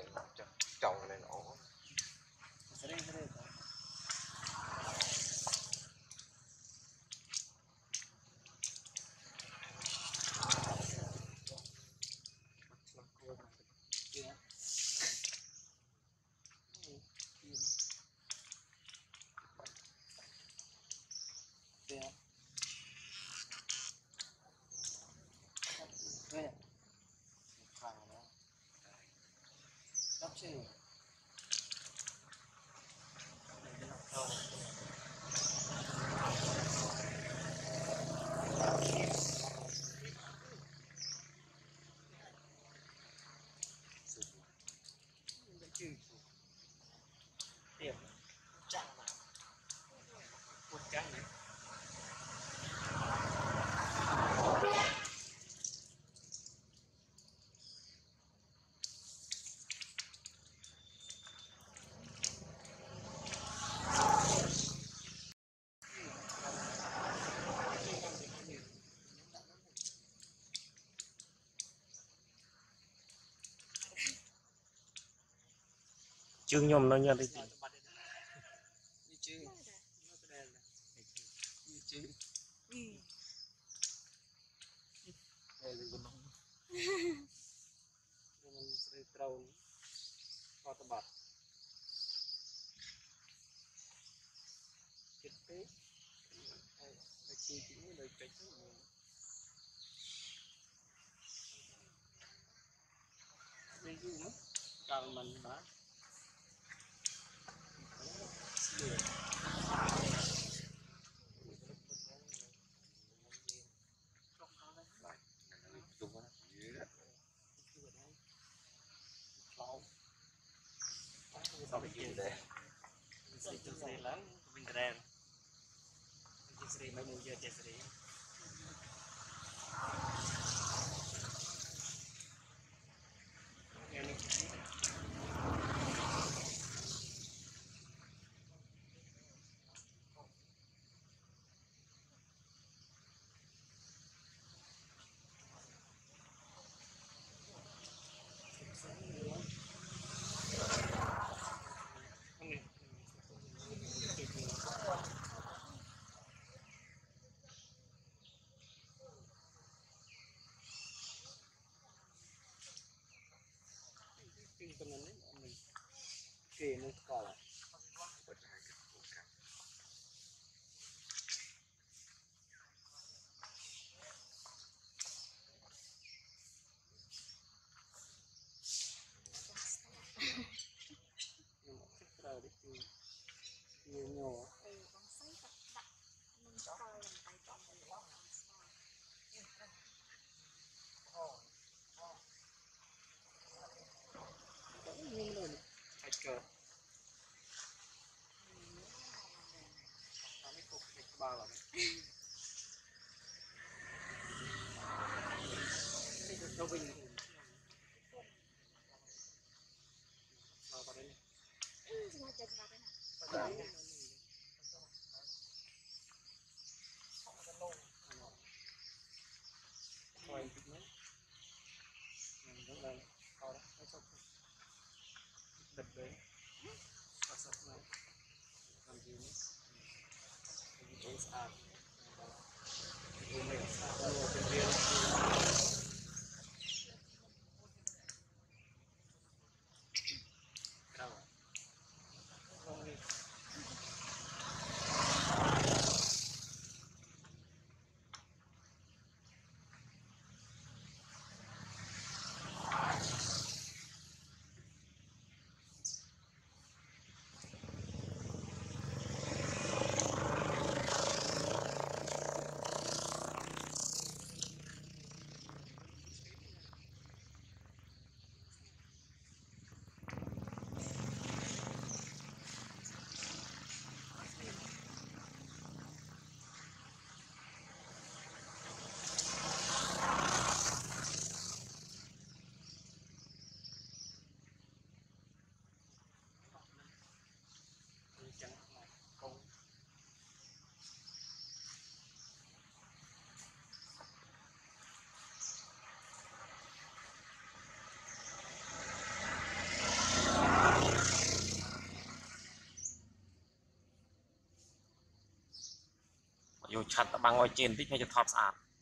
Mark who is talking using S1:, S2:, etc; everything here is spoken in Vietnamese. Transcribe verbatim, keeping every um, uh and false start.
S1: trồng này nọ
S2: tiệm chẳng mà một cái này
S3: chương nhom nó nhận đi
S2: trâu hoa tơ bạc chết tế ai chi chỉ đời cách đây gì nữa cao mình đã
S1: sao bị gì đây
S2: Sri Sri lắm mình đèn Sri mấy mùi giờ Sri cái này mình kề nó cỏ nhiều nhỏ nhưng mà phải cờ mấy cục ba là đâu bình vào vào đây quay chút nữa rất là to đó cái sốc đập đấy và sốc này làm gì nữa cái sàn cái này sàn luôn cái viên đâu không đi
S3: chặt băng ngoài trên tích hay cho thọt sạt